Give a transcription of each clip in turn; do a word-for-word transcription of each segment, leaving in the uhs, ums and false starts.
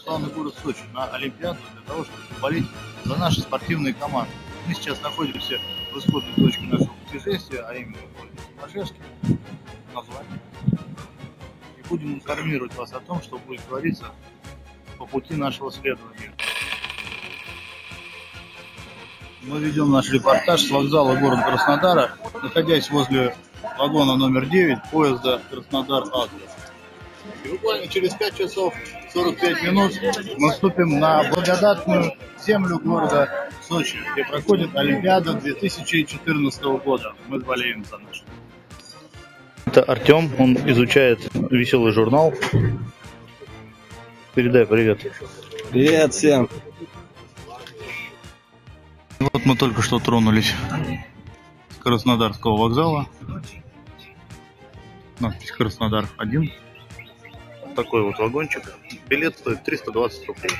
славный город Сочи на Олимпиаду для того, чтобы болеть за наши спортивные команды. Мы сейчас находимся в исходной точке нашего путешествия, а именно в городе Тимашевске, название. И будем информировать вас о том, что будет твориться по пути нашего следования. Мы ведем наш репортаж с вокзала города Краснодара, находясь возле вагона номер девять поезда Краснодар-Адлер. И буквально через пять часов сорок пять минут мы вступим на благодатную землю города Сочи, где проходит Олимпиада две тысячи четырнадцатого года. Мы болеем за наш. Это Артем, он изучает веселый журнал. Передай привет. Привет всем. Вот мы только что тронулись с Краснодарского вокзала. Надпись Краснодар один. Вот такой вот вагончик. Билет стоит триста двадцать рублей.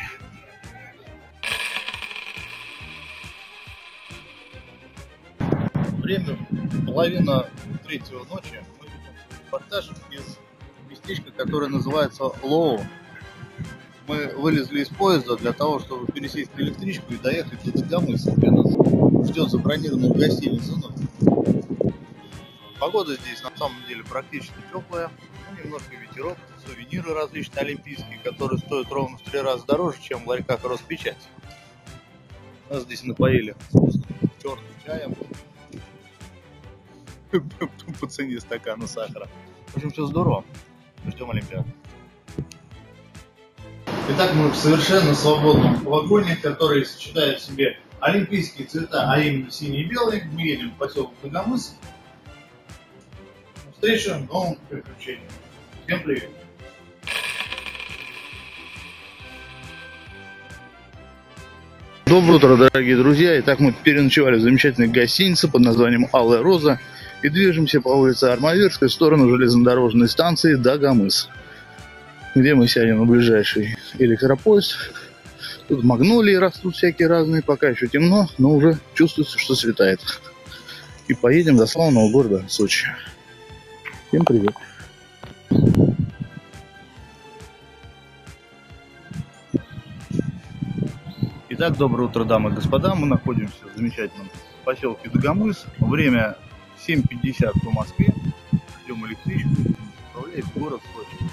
Время половина третьего ночи. Мы ведем репортаж из местечка, которое называется Лоу. Мы вылезли из поезда для того, чтобы пересесть на электричку и доехать до Дагомыса, где нас ждет забронированная гостиница. Погода здесь на самом деле практически теплая, ну, немножко ветерок, сувениры различные олимпийские, которые стоят ровно в три раза дороже, чем в ларьках Роспечати. Нас здесь напоили черным чаем по цене стакана сахара. В общем, все здорово. Ждем Олимпиаду. Итак, мы в совершенно свободном вагоне, который сочетает в себе олимпийские цвета, а именно синий и белый. Мы едем в поселок Дагомыс. Встреча новым приключениям. Всем привет! Доброе утро, дорогие друзья! Итак, мы переночевали в замечательной гостинице под названием «Алая роза» и движемся по улице Армавирской в сторону железнодорожной станции Дагомыс, где мы сядем на ближайший электропоезд. Тут магнолии растут всякие разные, пока еще темно, но уже чувствуется, что светает. И поедем до славного города Сочи. Всем привет! Итак, доброе утро, дамы и господа. Мы находимся в замечательном поселке Дагомыс. Время семь пятьдесят по Москве. Ждем электричку, отправляясь в город Сочи.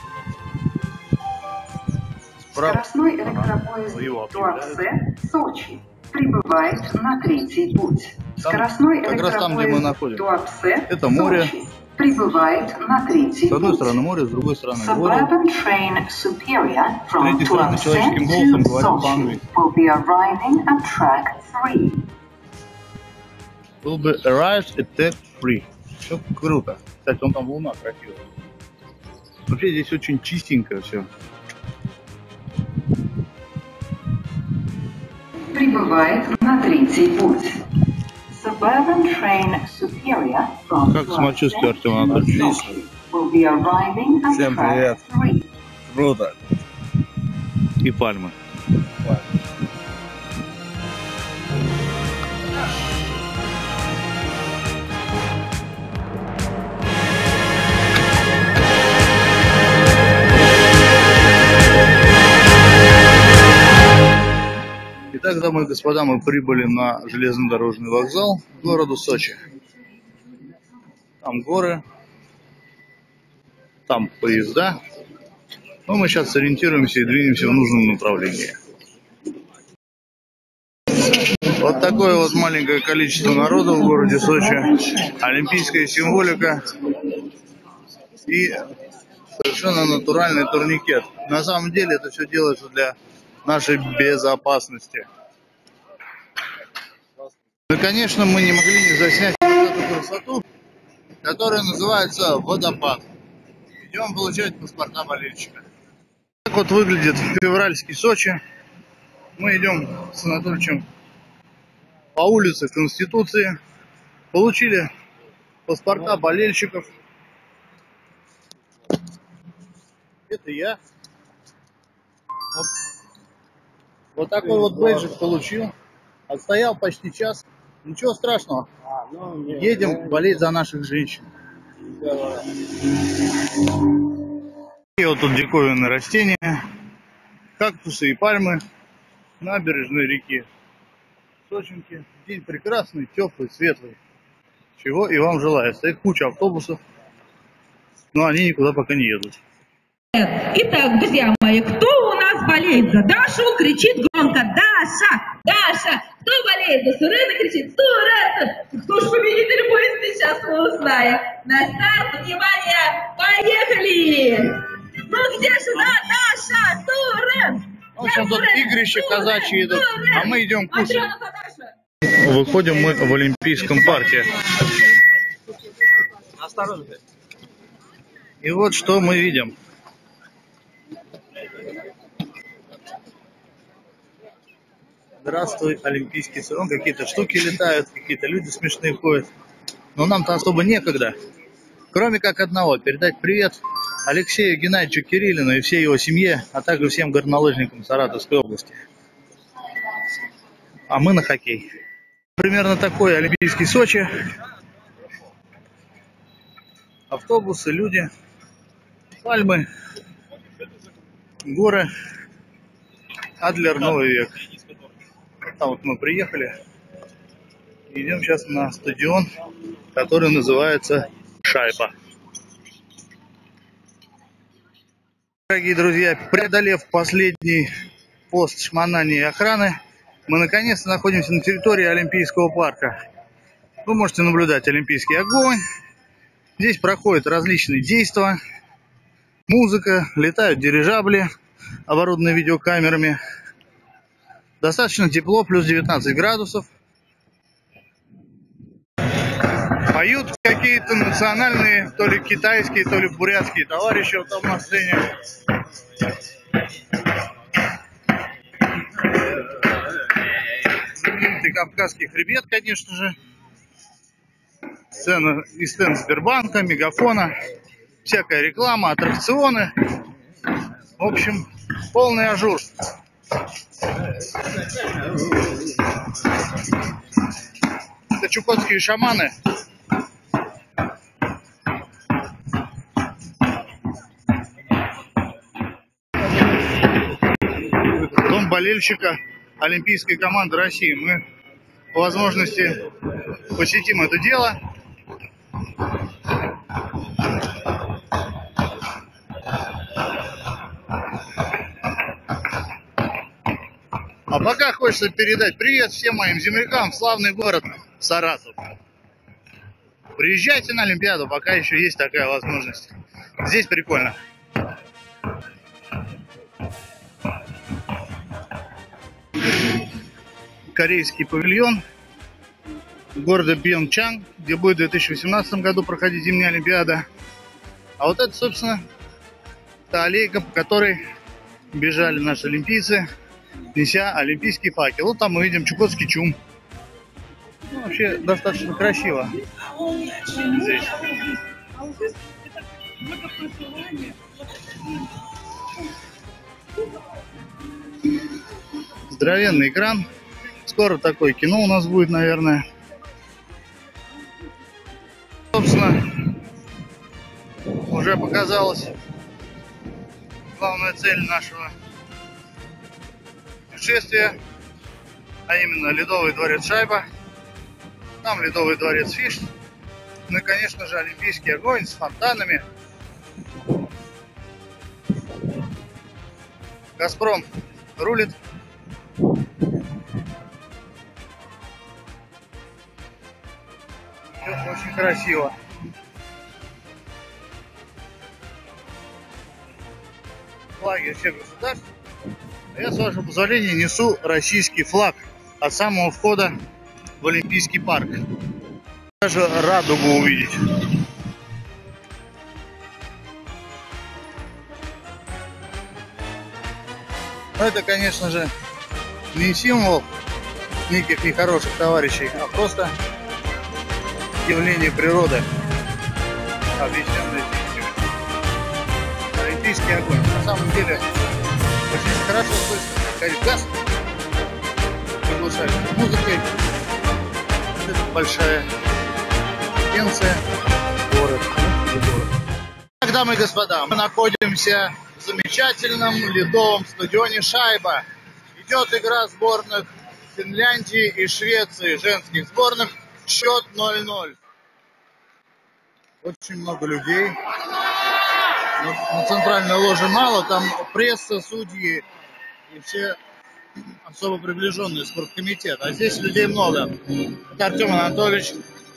Скоростной электропоезд Туапсе, Сочи, прибывает на третий путь. Скоростной электропоезд Туапсе, это море. Сочи, прибывает на третий путь. С одной стороны море, с другой стороны город. С третьей стороны человеческим голосом говорит по-английски. Will be arrived at track three. Все круто. Кстати, он там луна красивая. Вообще здесь очень чистенько все. Прибывает на третий путь. Suburban train Superior from Как самочувствие, Артем Анатольевич? Всем привет. Круто. И пальмы. Итак, дамы и господа, мы прибыли на железнодорожный вокзал к городу Сочи. Там горы, там поезда. Но мы сейчас сориентируемся и двинемся в нужном направлении. Вот такое вот маленькое количество народа в городе Сочи. Олимпийская символика и совершенно натуральный турникет. На самом деле это все делается для нашей безопасности. Ну и, конечно, мы не могли не заснять вот эту красоту, которая называется водопад. Идем получать паспорта болельщика. Так вот выглядит февральский Сочи. Мы идем с Анатольевичем по улице Конституции. Получили паспорта болельщиков. Это я. Вот. Вот такой вот бейджик получил. Отстоял почти час. Ничего страшного. Едем болеть за наших женщин. И вот тут диковинные растения. Кактус кактусы и пальмы, набережной реки Сочинки. День прекрасный, теплый, светлый. Чего и вам желаю. Стоит куча автобусов, но они никуда пока не едут. Итак, друзья мои, кто у нас болеет за Дашу, кричит громко: Даша! Даша! Кто болеет за Сурена, кричит: Сурена! Кто ж победитель будет, сейчас мы узнаем. На старт, внимание, поехали! Ну где же она, Даша? Сурен! В общем, тут игрища казачьи идут, а мы идем кушать. Выходим мы в Олимпийском парке. Осторожно. И вот что мы видим. Здравствуй, Олимпийский салон. Какие-то штуки летают, какие-то люди смешные ходят. Но нам-то особо некогда. Кроме как одного, передать привет Алексею Геннадьевичу Кириллину и всей его семье, а также всем горнолыжникам Саратовской области. А мы на хоккей. Примерно такой Олимпийский Сочи. Автобусы, люди, пальмы, горы, Адлер, новый век. Там вот мы приехали. Идем сейчас на стадион, который называется Шайба. Дорогие друзья, преодолев последний пост шмонания и охраны, мы наконец-то находимся на территории Олимпийского парка. Вы можете наблюдать олимпийский огонь. Здесь проходят различные действия. Музыка, летают дирижабли, оборудованные видеокамерами. Достаточно тепло, плюс девятнадцать градусов. Поют какие-то национальные, то ли китайские, то ли бурятские товарищи вот там на сцене. Знаменитый Кавказский хребет, конечно же. Сцена и стенд Сбербанка, Мегафона. Всякая реклама, аттракционы. В общем, полный ажур. Это чукотские шаманы. Дом болельщика олимпийской команды России. Мы по возможности посетим это дело. А пока хочется передать привет всем моим землякам в славный город Саратов. Приезжайте на Олимпиаду, пока еще есть такая возможность. Здесь прикольно. Корейский павильон города Пхенчхан, где будет в две тысячи восемнадцатом году проходить зимняя Олимпиада. А вот это, собственно, та аллейка, по которой бежали наши олимпийцы, неся олимпийский факел. Вот там мы видим Чукотский чум. Ну, вообще достаточно красиво здесь. Здоровенный экран. Скоро такое кино у нас будет, наверное. Собственно, уже показалась главная цель нашего путешествия, а именно Ледовый дворец Шайба. Там Ледовый дворец Фиш. Ну и, конечно же, Олимпийский огонь с фонтанами. Газпром рулит. Все очень красиво. Флаги всех государств. Я, с вашего позволения, несу российский флаг от самого входа в Олимпийский парк. Даже радугу увидеть. Но это, конечно же, не символ неких нехороших товарищей, а просто явление природы, объясненное физикой. Олимпийский огонь. На самом деле, очень хорошо слышно, как горит газ, приглушает музыкой. Это большая станция, город, город. Так, дамы и господа, мы находимся в замечательном ледовом стадионе «Шайба». Идет игра сборных Финляндии и Швеции, женских сборных, счет ноль ноль. Очень много людей. На центральной ложе мало, там пресса, судьи и все особо приближенные спорткомитет. А здесь людей много. Это Артем Анатольевич.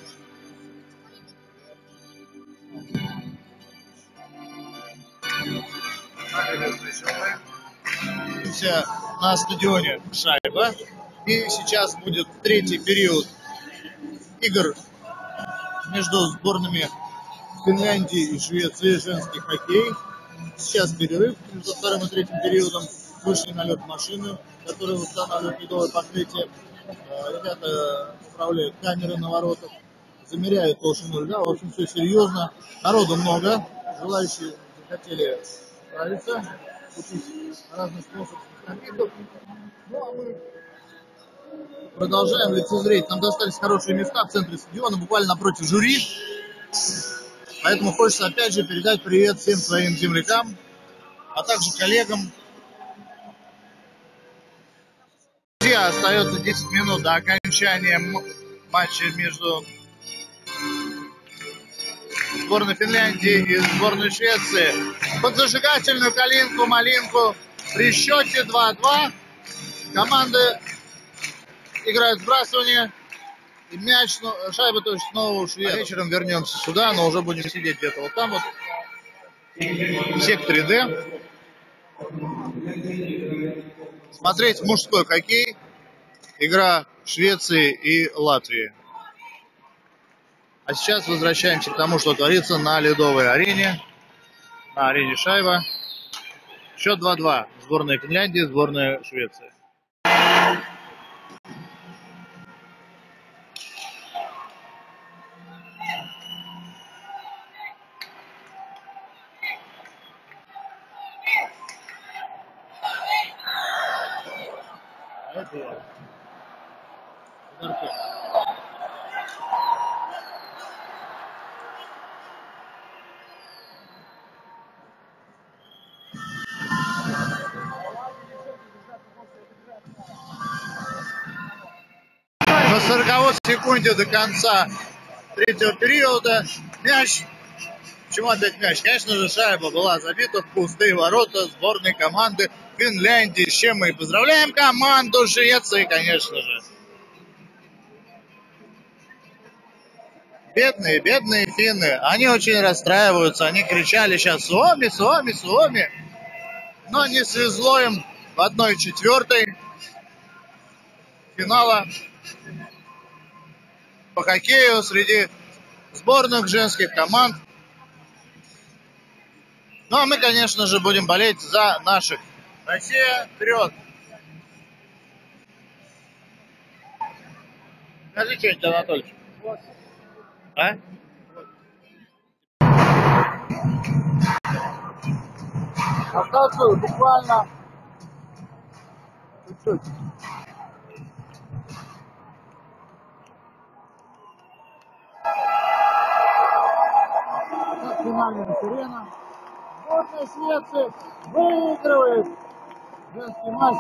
Все на стадионе «Шайба». И сейчас будет третий период игр между сборными Финляндии и Швеции, женский хоккей. Сейчас перерыв между вторым и третьим периодом. Вышли на лед машины, которые устанавливают ледовое покрытие. Ребята управляют камеры на воротах, замеряют толщину льда. В общем, все серьезно. Народу много. Желающие захотели справиться, купить разных способов напитков. Ну, а мы продолжаем лицезреть. Нам достались хорошие места в центре стадиона, буквально напротив жюри. Поэтому хочется опять же передать привет всем своим землякам, а также коллегам. Друзья, остается десять минут до окончания матча между сборной Финляндии и сборной Швеции. Под зажигательную калинку-малинку при счете два-два команды играют сбрасывание. И мяч, шайба, то есть снова ушли. А вечером вернемся сюда, но уже будем сидеть где-то вот там вот, в секторе Д. Смотреть мужской хоккей. Игра Швеции и Латвии. А сейчас возвращаемся к тому, что творится на ледовой арене. На арене «Шайба». Счет два-два. Сборная Финляндии, сборная Швеции. На сороковой секунде до конца третьего периода мяч. Почему опять мяч? Конечно же, шайба была забита в пустые ворота сборной команды Финляндии, с чем мы и поздравляем команду Швеции, конечно же. Бедные, бедные финны. Они очень расстраиваются. Они кричали сейчас «Suomи, Suomи, Suomи». Но не свезло им в одной четвертой финала по хоккею среди сборных женских команд. Ну а мы, конечно же, будем болеть за наших. Россия, вперед! Скажи что-нибудь, Анатольевич. А? Остался буквально чуть-чуть. Так, финальная сирена. Сборная Швеции выигрывает женский матч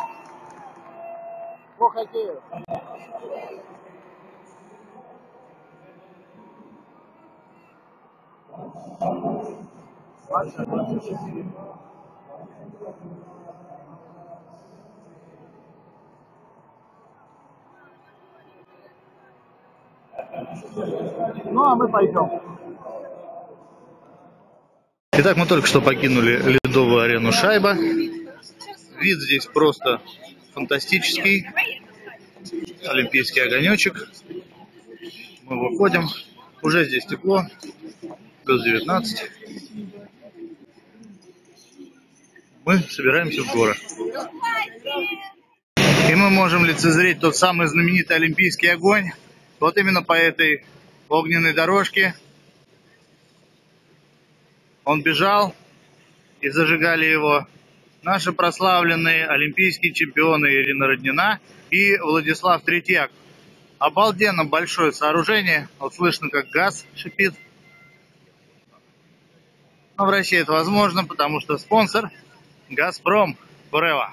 по хоккею. Ну а мы пойдем. Итак, мы только что покинули ледовую арену «Шайба». Вид здесь просто фантастический. Олимпийский огонечек. Мы выходим. Уже здесь тепло. Плюс девятнадцать. Мы собираемся в город. И мы можем лицезреть тот самый знаменитый олимпийский огонь. Вот именно по этой огненной дорожке. Он бежал, и зажигали его наши прославленные олимпийские чемпионы Ирина Роднина и Владислав Третьяк. Обалденно большое сооружение. Вот слышно, как газ шипит. Но в России это возможно, потому что спонсор Газпром Форева.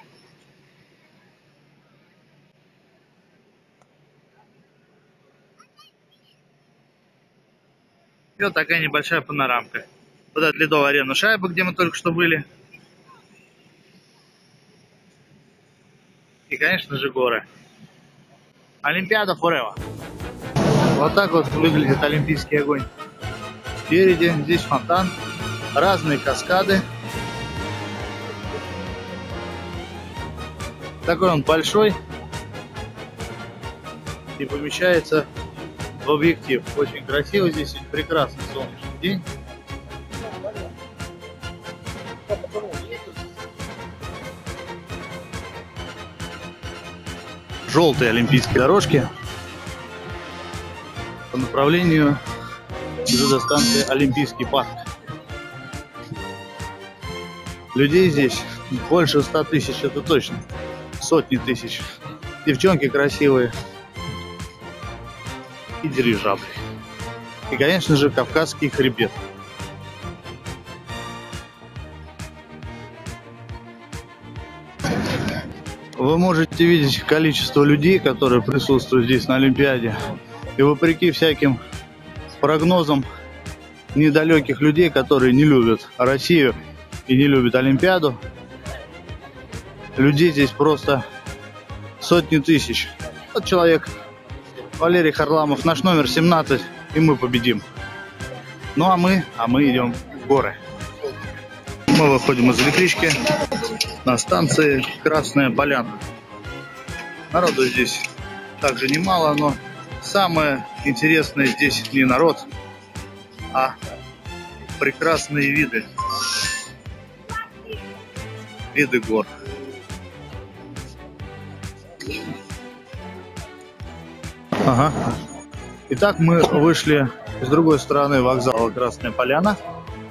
И вот такая небольшая панорамка. Вот это ледовая арена шайбы, где мы только что были. И, конечно же, горы. Олимпиада Форева. Вот так вот выглядит олимпийский огонь. Спереди здесь фонтан, разные каскады. Такой он большой и помещается в объектив. Очень красиво здесь, прекрасный солнечный день. Желтые олимпийские дорожки по направлению станции Олимпийский парк. Людей здесь больше ста тысяч, это точно. Сотни тысяч. Девчонки красивые. И дирижабли. И, конечно же, Кавказский хребет. Вы можете видеть количество людей, которые присутствуют здесь на Олимпиаде. И вопреки всяким прогнозам недалеких людей, которые не любят Россию и не любят Олимпиаду, людей здесь просто сотни тысяч. Вот человек Валерий Харламов, наш номер семнадцать, и мы победим. Ну а мы, а мы идем в горы. Мы выходим из электрички на станции Красная Поляна. Народу здесь также немало, но самое интересное здесь не народ, а прекрасные виды. Виды гор. Ага. Итак, мы вышли с другой стороны вокзала Красная Поляна.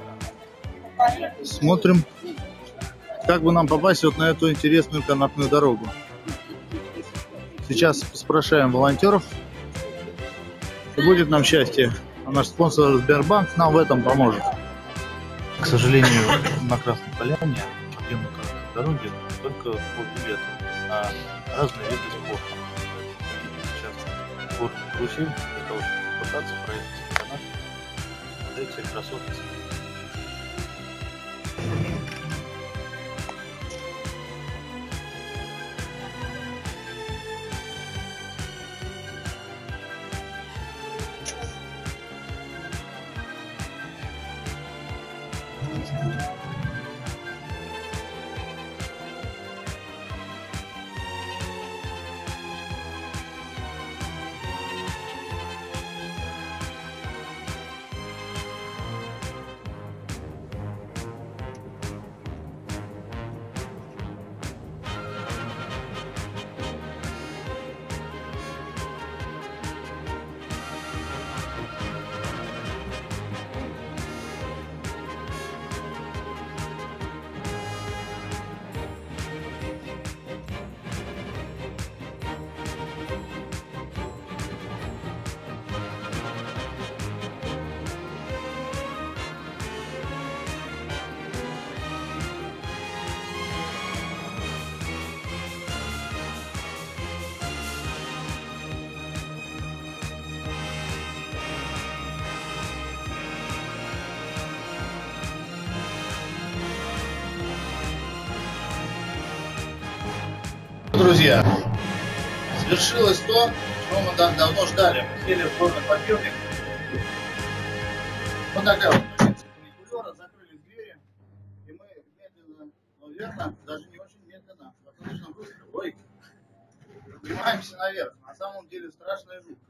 Смотрим, как бы нам попасть вот на эту интересную канатную дорогу. Сейчас спрашиваем волонтеров. И будет нам счастье. А наш спонсор Сбербанк нам в этом поможет. К сожалению, на Красной Поляне проблема канатной дороги только по билету на разные виды спорта. Сейчас город Карусель для того, чтобы пытаться проехать канат, смотреть все красоты. Друзья, свершилось то, что мы так давно ждали. Мы сели в горный подъемник. Вот такая вот фуникулера, закрылись двери, и мы медленно, но верно, даже не очень медленно, достаточно быстро. Ой, поднимаемся наверх. На самом деле страшно и жутко.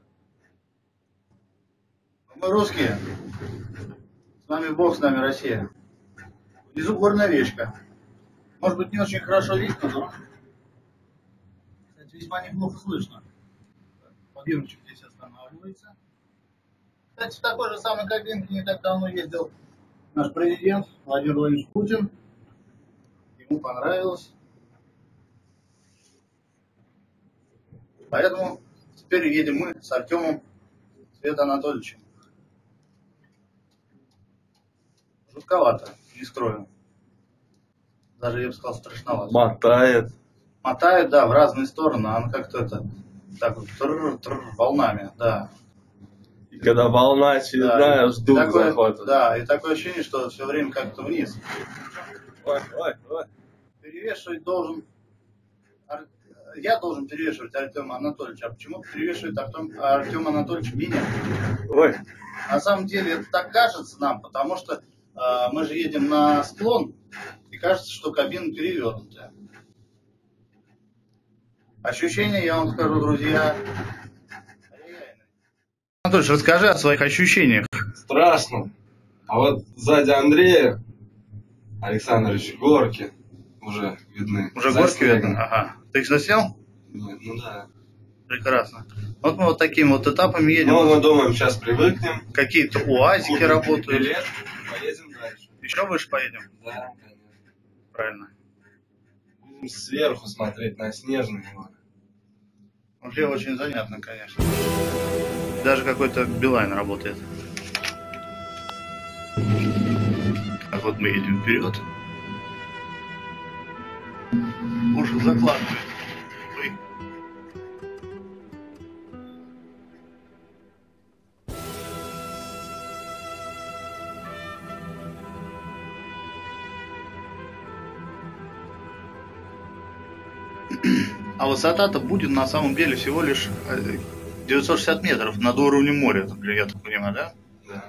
Но мы русские. С вами Бог, с нами Россия. Внизу горная речка. Может быть, не очень хорошо видно, но весьма неплохо слышно. Подъемничек здесь останавливается. Кстати, в такой же самой кабинке не так давно ездил наш президент Владимир Владимирович Путин. Ему понравилось. Поэтому теперь едем мы с Артемом Светом Анатольевичем. Жутковато, не скрою. Даже, я бы сказал, страшновато. Мотает. Мотает, да, в разные стороны. Она как-то это, так вот, тррр-тррр, волнами, да. И когда волна очередная, да, ждут такое, захвата. Да, и такое ощущение, что все время как-то вниз. Ой, ой, ой. Перевешивать должен... Я должен перевешивать Артема Анатольевича. А почему перевешивает Артем, Артем Анатольевич меня? Ой. На самом деле это так кажется нам, потому что э, мы же едем на склон, и кажется, что кабина перевернутая. Ощущения, я вам скажу, друзья. Анатольевич, расскажи о своих ощущениях. Страшно. А вот сзади Андрея Александрович горки уже видны. Уже горки видны? Ага. Ты их заснял? Нет, ну да. Прекрасно. Вот мы вот такими вот этапами едем. Ну, мы думаем, сейчас привыкнем. Какие-то уазики Купим работают. билет, поедем дальше. Еще выше поедем? Да, конечно. Правильно. Будем сверху смотреть на снежные горы. Вообще очень занятно, конечно. Даже какой-то Билайн работает. Так вот мы едем вперед. Уже закладывает. Ой. А высота-то будет на самом деле всего лишь девятьсот шестьдесят метров над уровнем моря, я так понимаю, да? Да.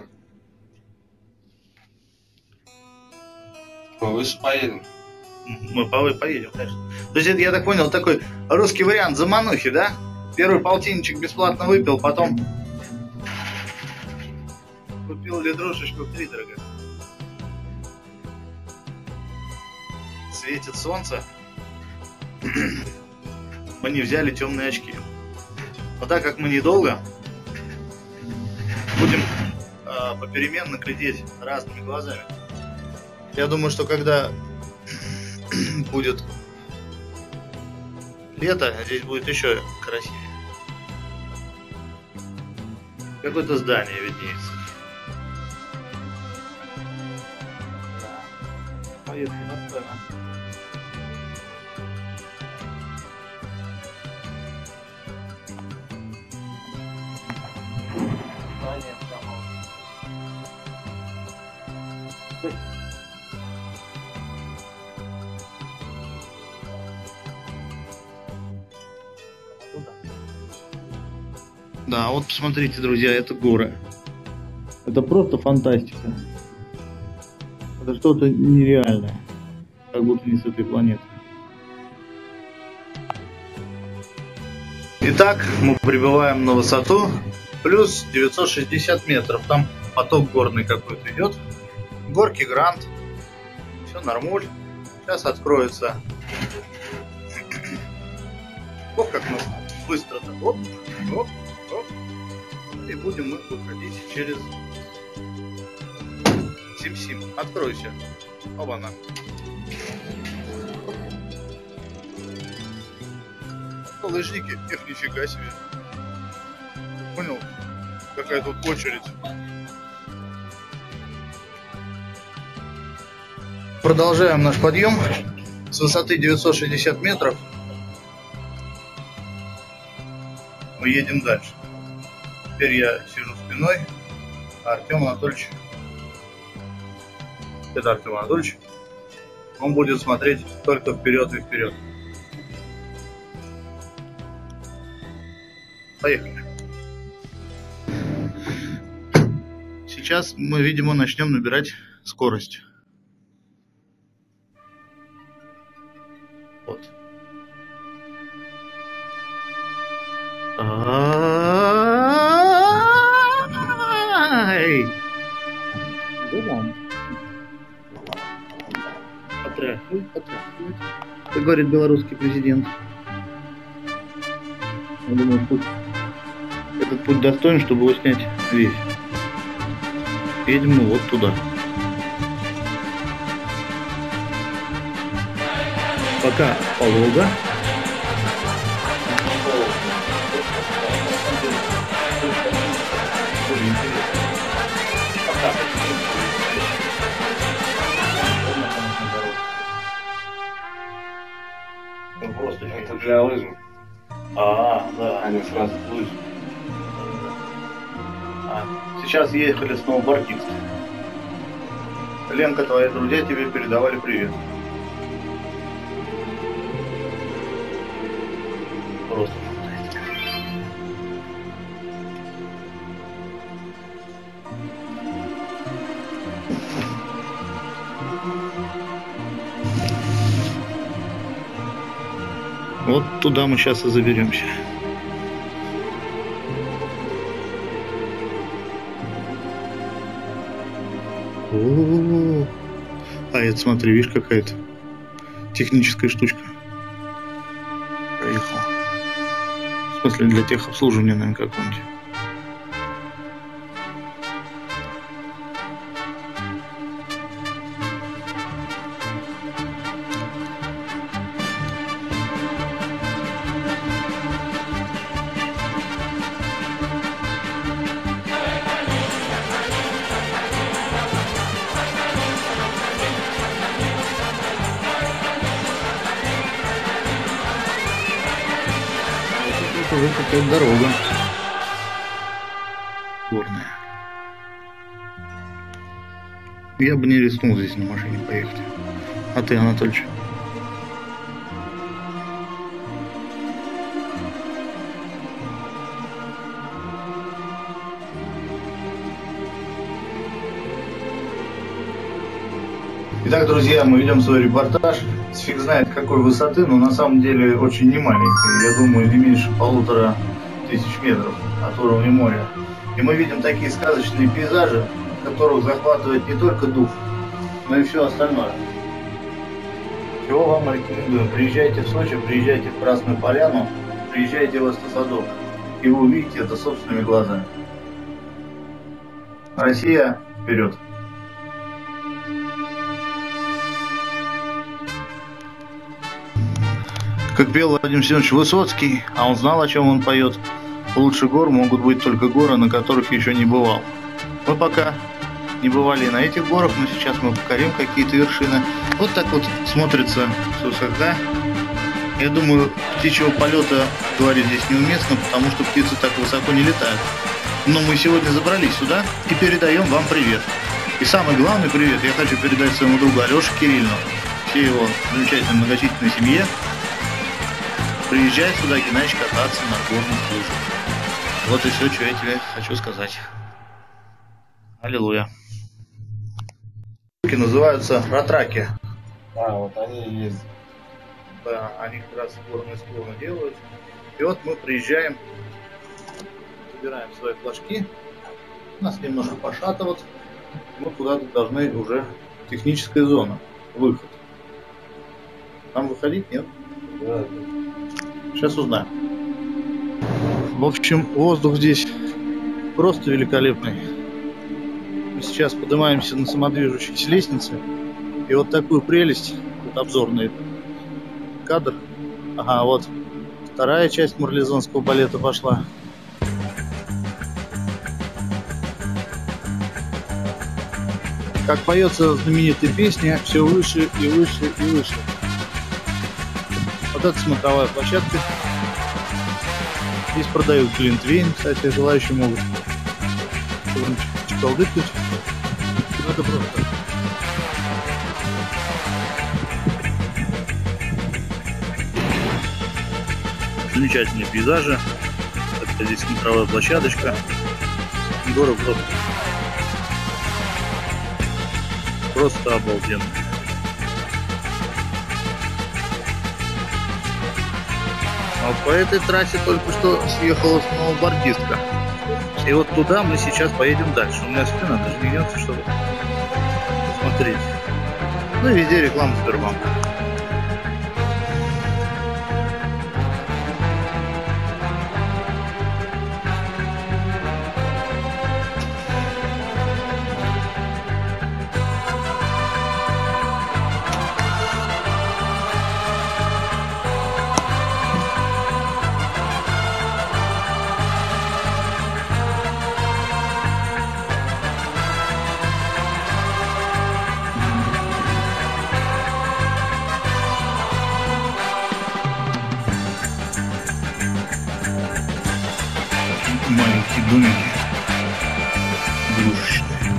Повыше поедем. Мы повыше поедем, конечно. То есть это, я так понял, такой русский вариант заманухи, да? Первый полтинничек бесплатно выпил, потом купил литрушечку втридорога. Светит солнце. Мы не взяли темные очки. Но так как мы недолго, будем э, попеременно глядеть разными глазами. Я думаю, что когда будет лето, здесь будет еще красивее. Какое-то здание виднеется. Да. Поехали настроено. Да, вот посмотрите, друзья, это горы. Это просто фантастика. Это что-то нереальное. Как будто не с этой планеты. Итак, мы прибываем на высоту плюс девятьсот шестьдесят метров. Там поток горный какой-то идет. Горки Гранд. Все нормуль. Сейчас откроется. Ох, как мы быстро-то. Оп, оп, оп. И будем мы выходить через Сим-Сим. Откройся. Оба-на. Лыжники, их нифига себе. Понял? Какая тут очередь. Продолжаем наш подъем с высоты девятьсот шестьдесят метров. Мы едем дальше. Теперь я сижу спиной, а Артем Анатольевич, это Артем Анатольевич, он будет смотреть только вперед и вперед. Поехали. Сейчас мы, видимо, начнем набирать скорость. Вот. Ай! Потряхивай, потряхивай. Как говорит белорусский президент. Я думаю, путь, этот путь достоин, чтобы его снять весь. Едем мы вот туда. Пока полого. Сразу плыть. А, сейчас ехали сноубордисты. Ленка, твои друзья тебе передавали привет. Просто. Вот туда мы сейчас и заберемся. О-о-о. А это смотри, видишь, какая-то техническая штучка. Проехала. В смысле, для техобслуживания, наверное, какого-нибудь. Уже какая-то дорога горная. Я бы не рискнул здесь на машине поехать. А ты, Анатольевич? Итак, друзья, мы ведем свой репортаж с фиг знает какой высоты, но на самом деле очень немаленькой. Я думаю, не меньше полутора тысяч метров от уровня моря. И мы видим такие сказочные пейзажи, которых захватывает не только дух, но и все остальное. Чего вам рекомендую? Приезжайте в Сочи, приезжайте в Красную Поляну, приезжайте в Эстосадок, и вы увидите это собственными глазами. Россия, вперед! Как пел Владимир Семенович Высоцкий, а он знал, о чем он поет, лучше гор могут быть только горы, на которых еще не бывал. Мы пока не бывали на этих горах, но сейчас мы покорим какие-то вершины. Вот так вот смотрится с высока. Я думаю, птичьего полета говорить здесь неуместно, потому что птицы так высоко не летают. Но мы сегодня забрались сюда и передаем вам привет. И самый главный привет я хочу передать своему другу Алёше Кириллину, всей его замечательной многочисленной семье. Приезжай сюда, Геннадьевич, кататься на горных лыжах. Вот и все, что я тебе хочу сказать. Аллилуйя. Называются ратраки. А, вот они и есть. Да, они как раз горные склоны делают. И вот мы приезжаем, собираем свои флажки. Нас немножко пошатывают. Мы куда-то должны уже техническая зона. Выход. Там выходить нет? Да. Сейчас узнаем. В общем, воздух здесь просто великолепный. Мы сейчас поднимаемся на самодвижущейся лестнице. И вот такую прелесть, вот обзорный кадр. Ага, вот вторая часть марлезонского балета пошла. Как поется знаменитая песня, все выше и выше и выше. Вот это смотровая площадка. Здесь продают глинтвейн, кстати, желающие могут чекалдыкнуть. Ну, это просто. Замечательные пейзажи. Это здесь смотровая площадочка. Город просто. Просто обалденно. А вот по этой трассе только что съехала сноубордистка. И вот туда мы сейчас поедем дальше. У меня спина даже не гнется, чтобы посмотреть. Ну и везде реклама Сбербанка. Маленькие домики. Игрушечные.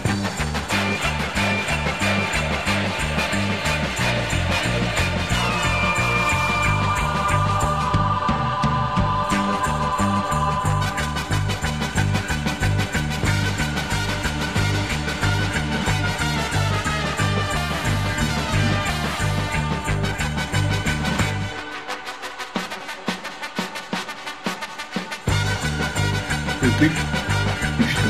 Тык. И что?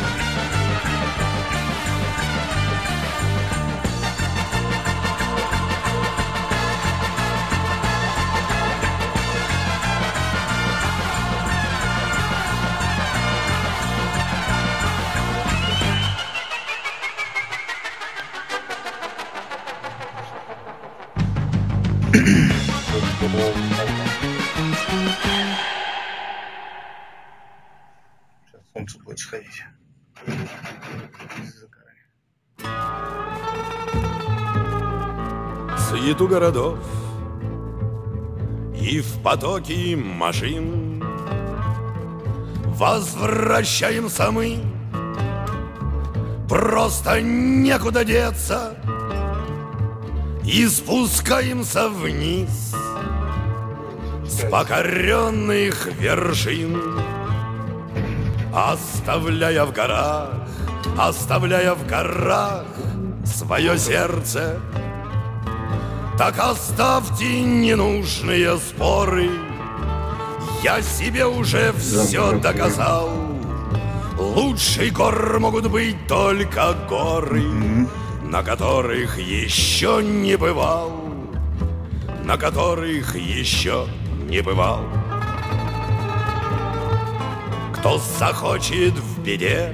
Солнце будет сходить. Суету городов и в потоке машин возвращаемся мы, просто некуда деться, и спускаемся вниз с покоренных вершин, оставляя в горах, оставляя в горах свое сердце. Так оставьте ненужные споры, я себе уже все доказал. Лучшей гор могут быть только горы, на которых еще не бывал, на которых еще не бывал. Кто захочет в беде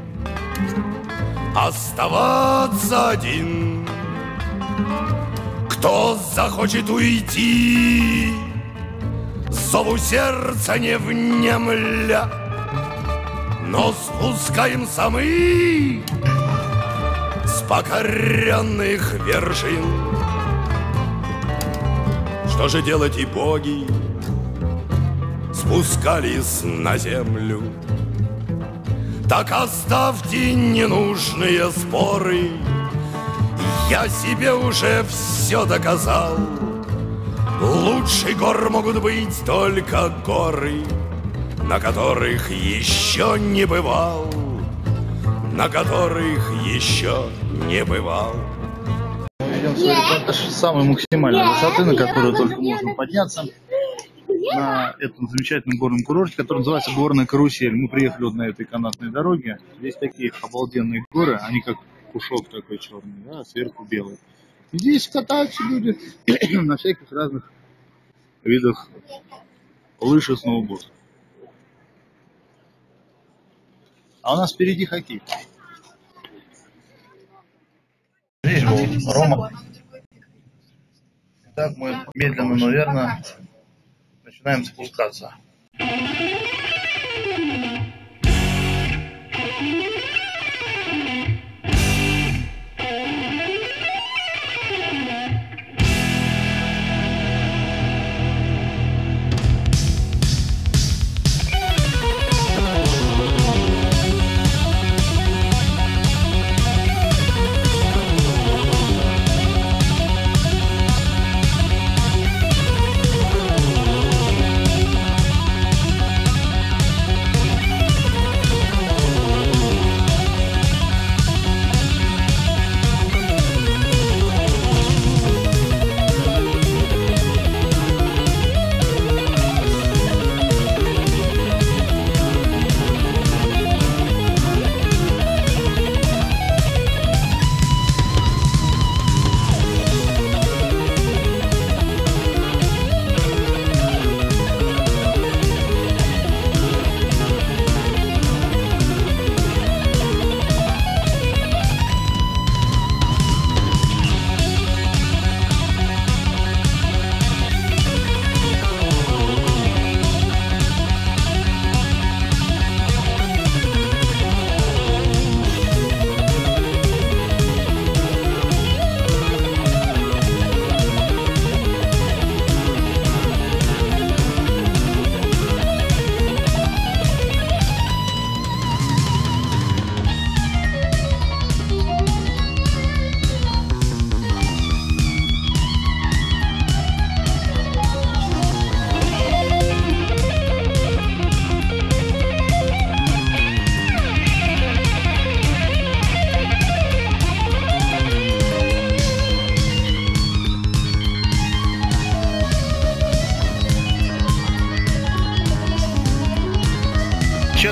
оставаться один, кто захочет уйти, зову сердца не внемля, но спускаемся мы с покоренных вершин. Что же делать, и боги спускались на землю? Так оставьте ненужные споры, я себе уже все доказал. Лучшей гор могут быть только горы, на которых еще не бывал, на которых еще не бывал. Мы ведем свой репортаж с самой максимальной высоты, на которую только можно подняться, на этом замечательном горном курорте, который называется Горная Карусель. Мы приехали вот на этой канатной дороге. Здесь такие обалденные горы, они как пушок такой черный, да, сверху белый. И здесь катаются люди на всяких разных видах лыж и сноуборд. А у нас впереди хоккей. Здесь был Рома. Итак, мы медленно, но верно начинаем спускаться.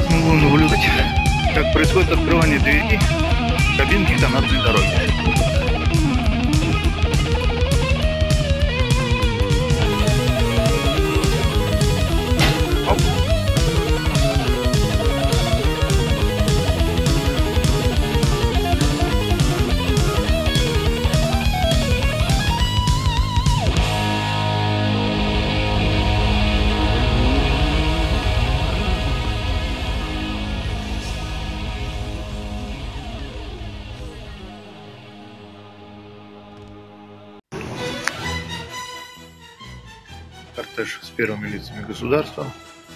Сейчас мы будем наблюдать, как происходит открывание двери кабинки канатной дороги. Оп. Кортеж с первыми лицами государства.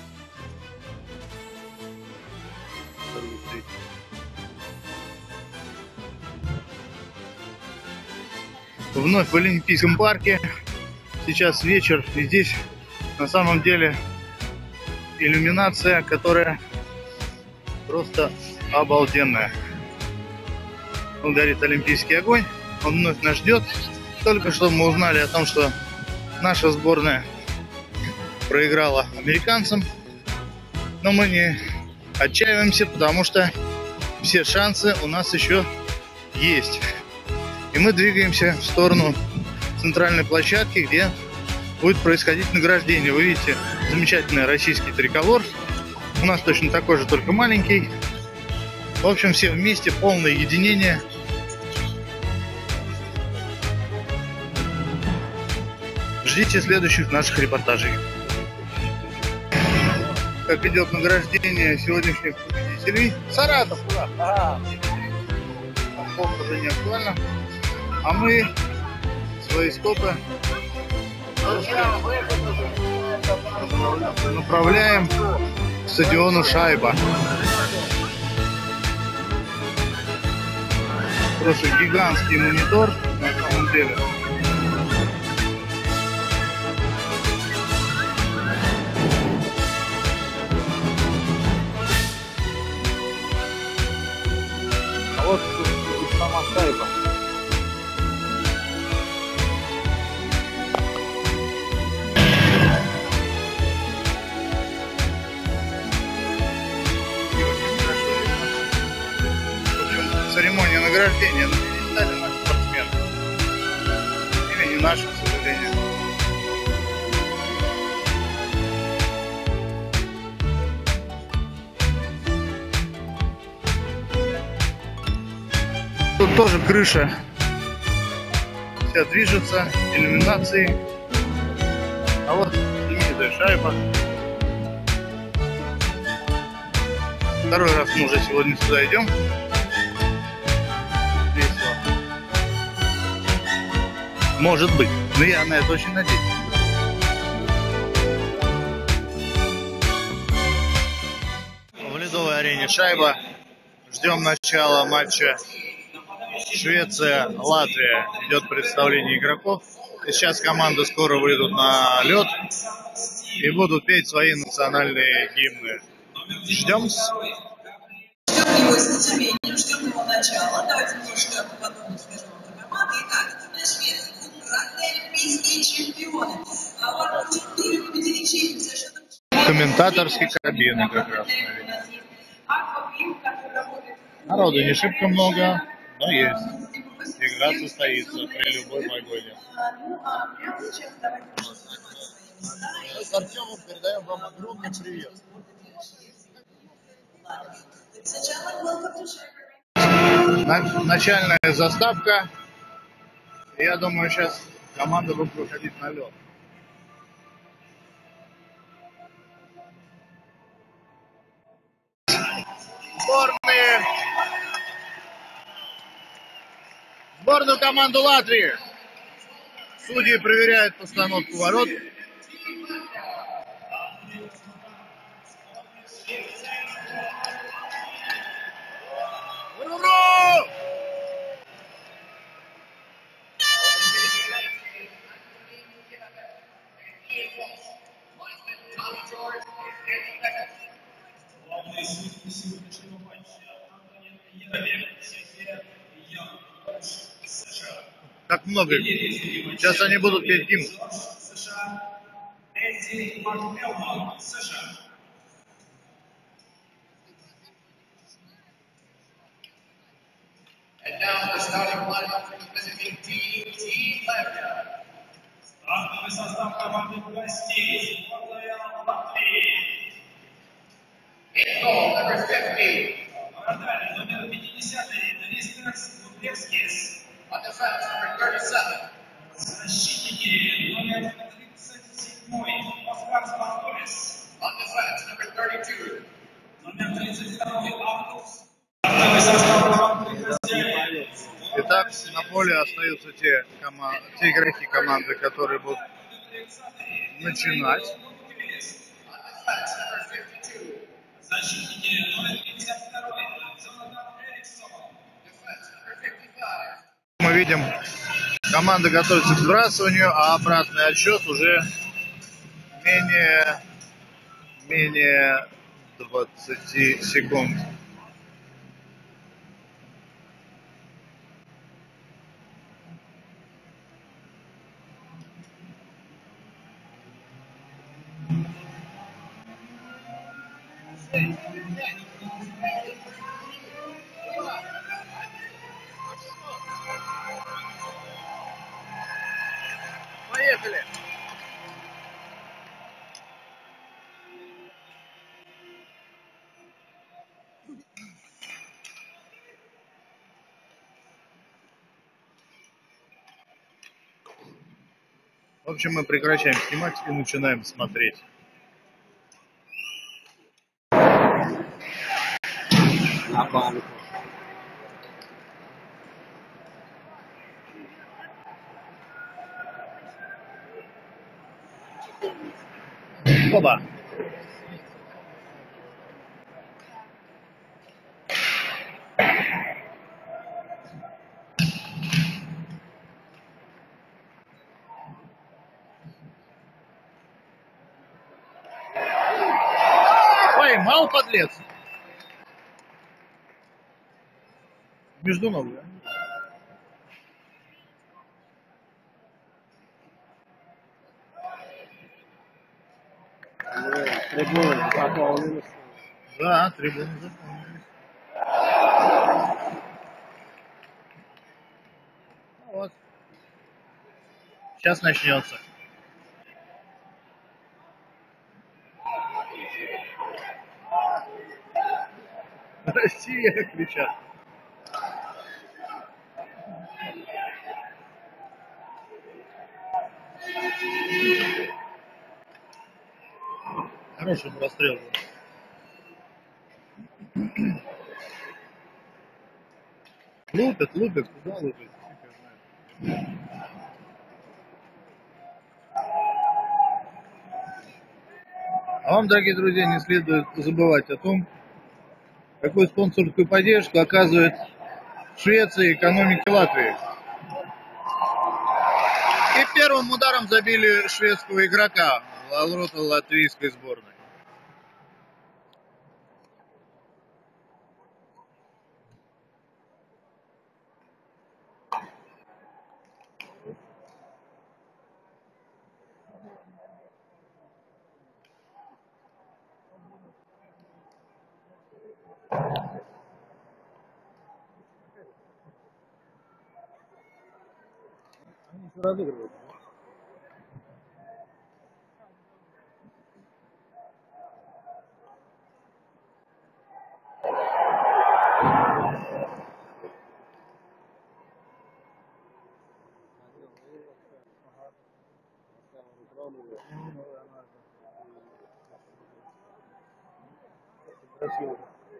Вновь в Олимпийском парке. Сейчас вечер, и здесь на самом деле иллюминация, которая просто обалденная. Он горит олимпийский огонь, он вновь нас ждет. Только что мы узнали о том, что наша сборная проиграла американцам, но мы не отчаиваемся, потому что все шансы у нас еще есть. И мы двигаемся в сторону центральной площадки, где будет происходить награждение. Вы видите замечательный российский триколор. У нас точно такой же, только маленький. В общем, все вместе, полное единение. Ждите следующих наших репортажей. Как идет награждение сегодняшних победителей. Саратов, куда? Ага. Полк уже не актуально. А мы свои скопы направляем к стадиону «Шайба». Просто гигантский монитор на самом деле. А вот сама «Шайба». Церемония награждения на пьедестале наших спортсменов. Или не наших, к сожалению. Тут тоже крыша вся движется, иллюминации. А вот знаменитая «Шайба». Второй раз мы уже сегодня сюда идем. Может быть, но я на это очень надеюсь. В ледовой арене «Шайба». Ждем начала матча Швеция-Латвия. Идет представление игроков. И сейчас команды скоро выйдут на лед и будут петь свои национальные гимны. Ждем. Ждем его с нетерпением, ждем его начала. Давайте немножко подробно скажу вам про команду. Итак, это Швеция. Олимпийские чемпионы. А вот турниры победили Чехию совершенно. Комментаторской кабины как раз. Народу не шибко много, но есть. Игра состоится при любой погоде. С Артемом передаем вам огромный привет. Начальная заставка. Я думаю, сейчас команда будет выходить на лед. Сборные. Сборную команду Латвии. Судьи проверяют постановку ворот. Ура! Как много. Сейчас они будут петь гимн. Now the starting lineup for the visiting team, Team Latvia. Стартовый состав команды гостей. Сборная Латвии. In goal, number fifty. Вратарь номер пятьдесят, Дмитрис Лубевскис. On defense, number thirty-seven. Защитники номер тридцать семь, Оскар Спартовис. On defense, number thirty-two. Номер тридцать два, Артус. Стартовый состав команды гостей. Итак, на поле остаются те, кома... те игроки команды, которые будут начинать. Защитники номер пятьдесят два, Джонатан Эриксон. Мы видим, команда готовится к сбрасыванию, а обратный отсчет уже менее, менее двадцати секунд. Поехали! В общем, мы прекращаем снимать и начинаем смотреть. Оба. Поймал, подлец. Между ног, да? Трибуны заполнились. Да, трибуны заполнились. Ну вот. Сейчас начнется. Россия, кричат. Хороший расстрел был. Лупят, лупят, куда лупят? А вам, дорогие друзья, не следует забывать о том, какую спонсорскую поддержку оказывает Швеция экономике Латвии. И первым ударом забили шведского игрока в ворота латвийской сборной. Они еще разыгрывают. Красиво.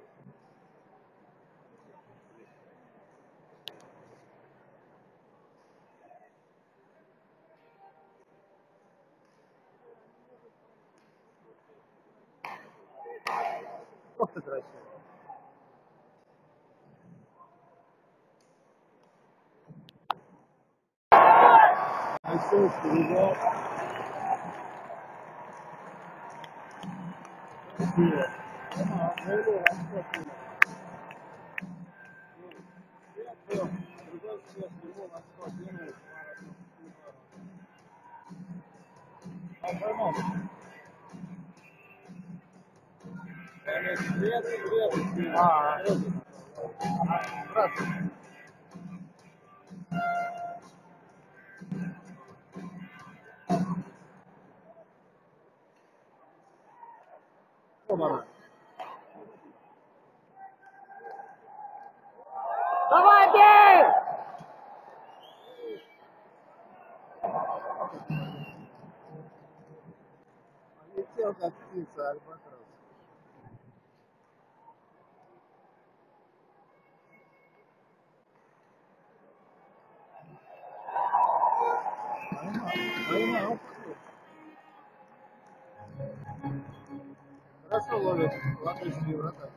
Просто красиво. А, здравствуйте. Давайте! Летел как птица, альбатрос. Хорошо ловят латышские врата.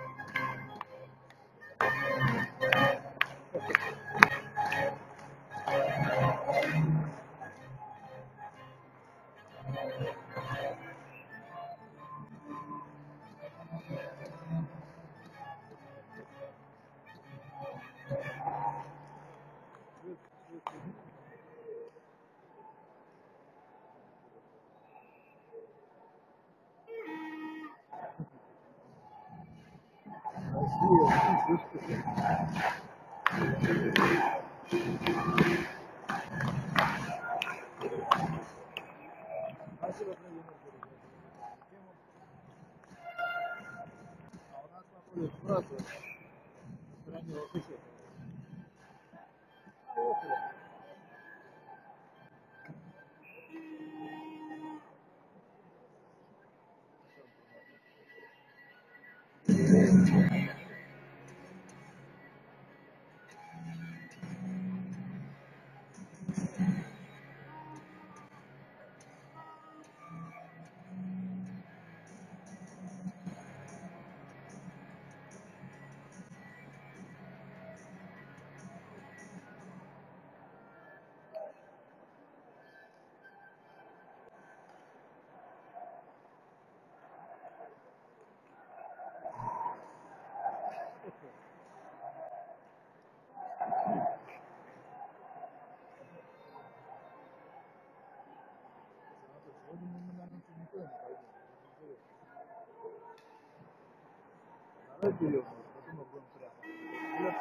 Берем, потом мы будем прямо.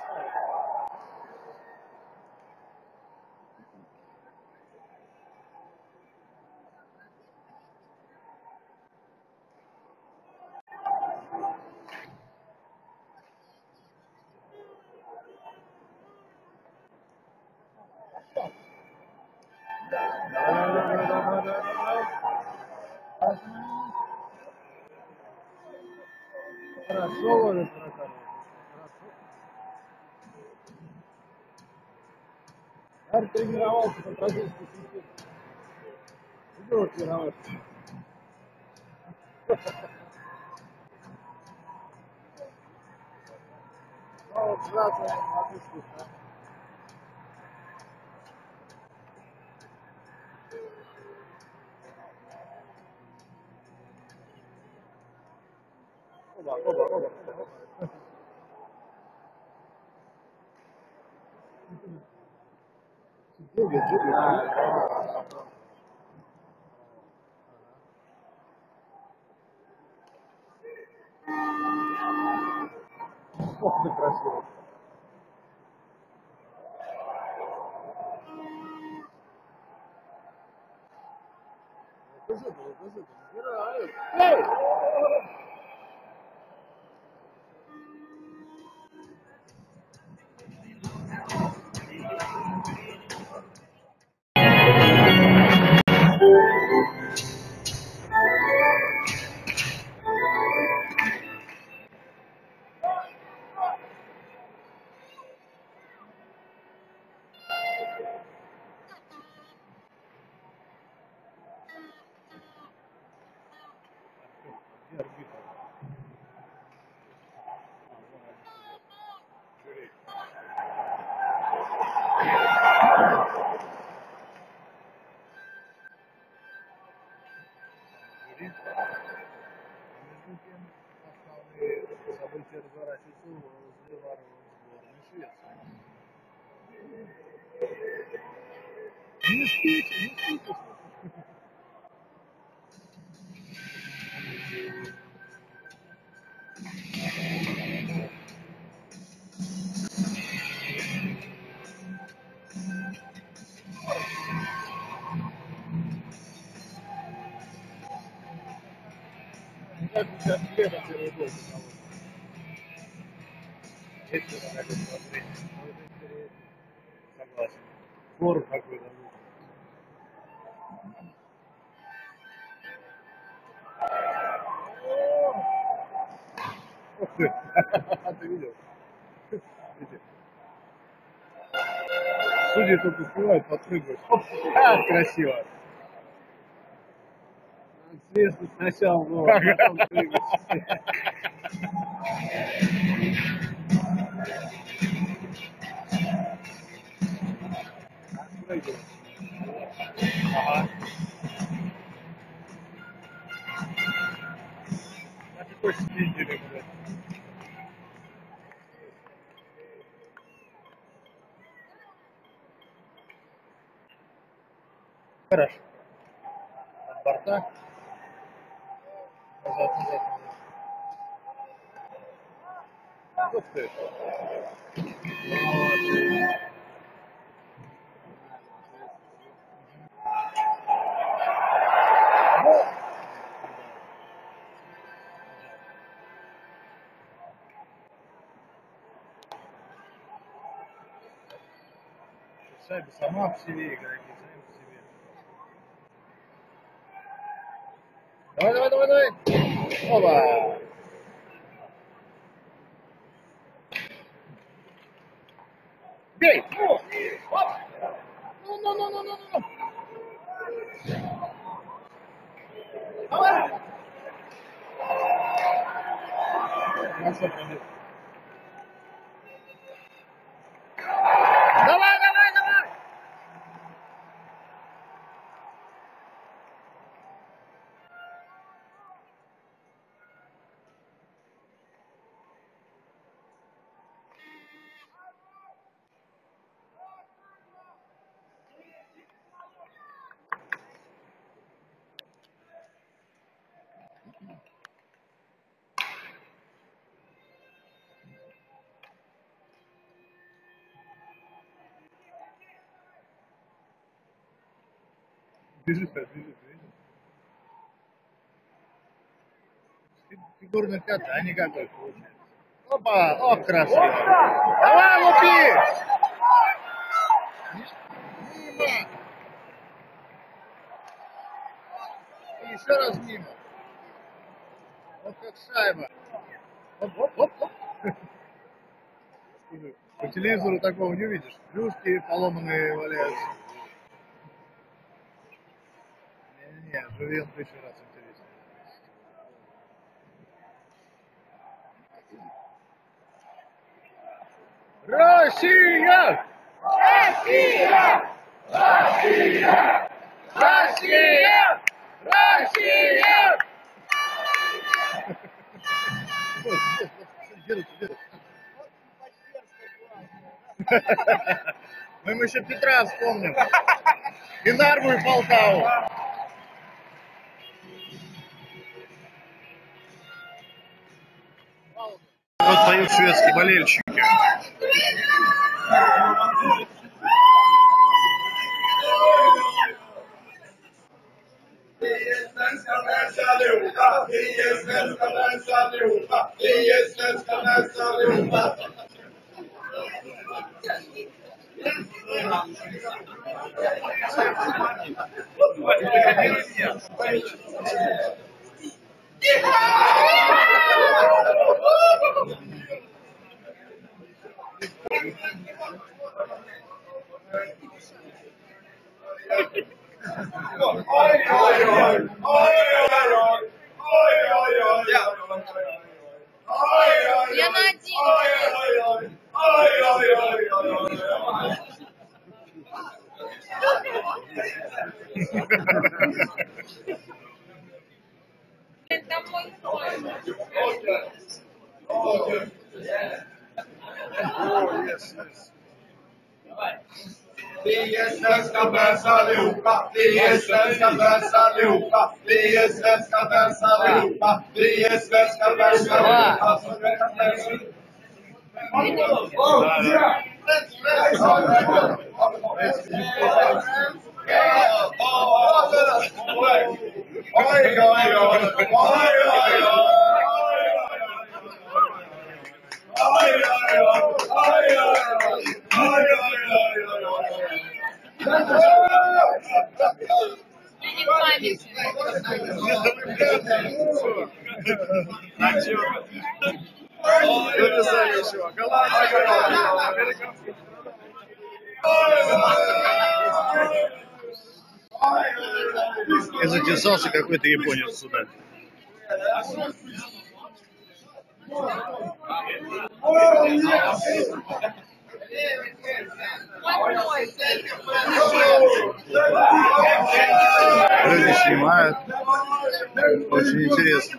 Хорошо ловит врата. Я тренировался по бразильской системе. Видел тренироваться? Ну, красный латышский. Оба, оба, оба, оба. Джуби, джуби. Ох, ты красиво. Выжит, выжит, забирают. Эй! События разворачиваются возле ворот сборной Швеции. Не спите, не спите. как сейчас лето первый год. Есть что-то такое смотрение. Согласен. Фор какой-то. Ух ты! Ты видел? Судьи тут успевают подпрыгивать. Оп, как красиво! Сверху сначала было, а потом прыгать. Ага. А какой спиндили, блядь? Хорошо. От борта. Назад, назад, назад. Ух ты. Шайба сама по себе, игроки сами по себе. Давай, давай, давай, давай. Опа. Бей! Ну! Оп! Ну, ну, ну, ну, ну, ну. Давай! Хорошо, пробил. Давай, давай, давай! Бежит, бежит, бежит. Фигурный кат, а не какой получается. Опа! О, красиво! Давай, лупи! Мимо! И еще раз мимо. Вот как шайба. Оп, оп, оп, оп. По телевизору такого не увидишь. Плюшки поломанные валяются. Не-не-не, живем тысячу раз интереснее. Россия! Россия! Россия! Россия! Россия! Мы ему еще Петра вспомним. И Нарву, и Полтаву. Вот поют шведские болельщики. Я на один. Это мой сон. Vi är svenska bäst allihopa, vi är svenska bäst allihopa, vi är svenska bäst allihopa, vi är svenska bäst allihopa. И затесался какой-то японец сюда. Люди снимают. Очень интересно.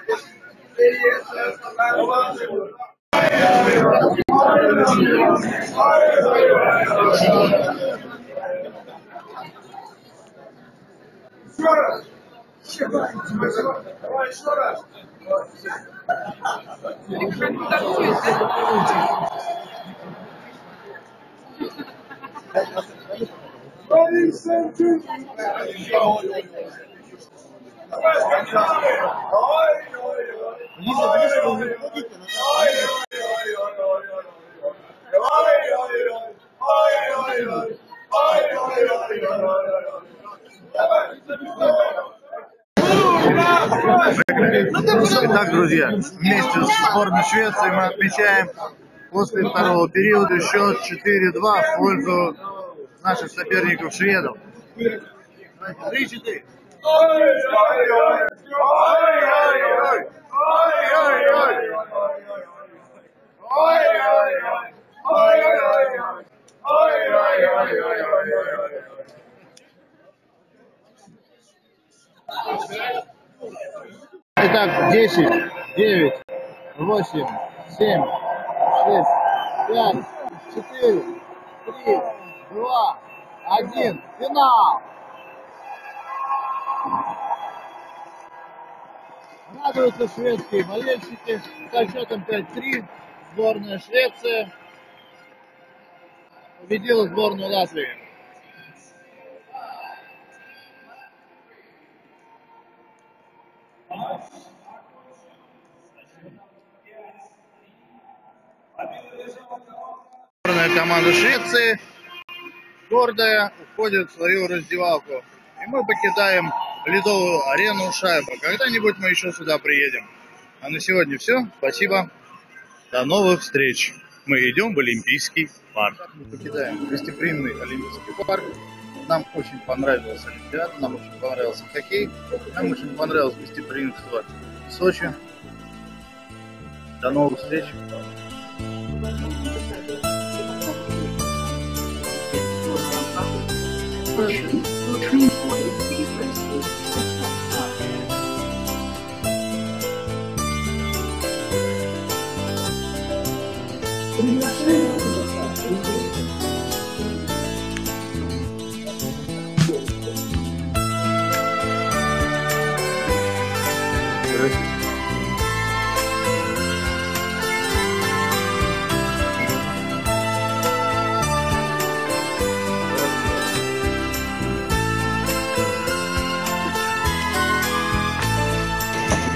Итак, друзья, вместе с сборной Швеции мы отмечаем после второго периода счет четыре-два в пользу наших соперников шведов. три-четыре. Итак, десять, девять, восемь, семь, шесть, пять, четыре, три, два, один. Финал! Радуются шведские болельщики со счетом пять-три. Сборная Швеции победила сборную Латвии. Сборная команда Швеции, гордая, уходит в свою раздевалку. И мы покидаем ледовую арену Шайба. Когда-нибудь мы еще сюда приедем. А на сегодня все. Спасибо. До новых встреч. Мы идем в Олимпийский парк. Мы покидаем гостеприимный Олимпийский парк. Нам очень понравилась Олимпиада, нам очень понравился хоккей, нам очень понравилось гостеприимство в Сочи. До новых встреч.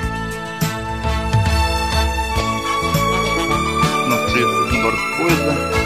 Борт поезда.